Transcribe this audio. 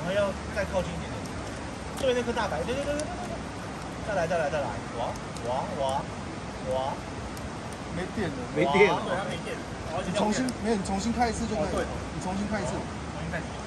然后要再靠近一点点。对面那颗大白，对，再来，哇， 没电了， 没电了， 对，它没电， 你重新开一次就可以了，你重新开一次。 重新开始。